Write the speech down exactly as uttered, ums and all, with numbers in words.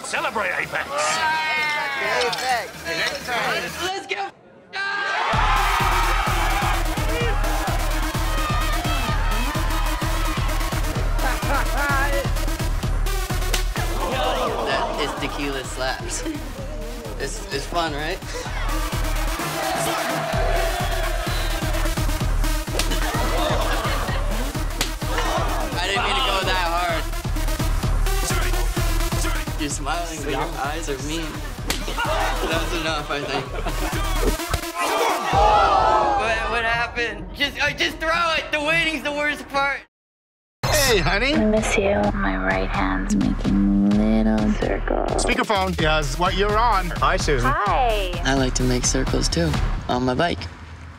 Celebrate, Apex. Yeah. Apex. Let's, let's go. That is Tequila slaps. It's, it's fun, right? I didn't mean to go that hard. You're smiling, but your eyes are mean. That's enough, I think. What, what happened? Just, uh, just throw it. The waiting's the worst part. Hey, honey. I miss you. My right hand's making little circles. Speakerphone is what you're on. Hi, Susan. Hi. I like to make circles too, on my bike.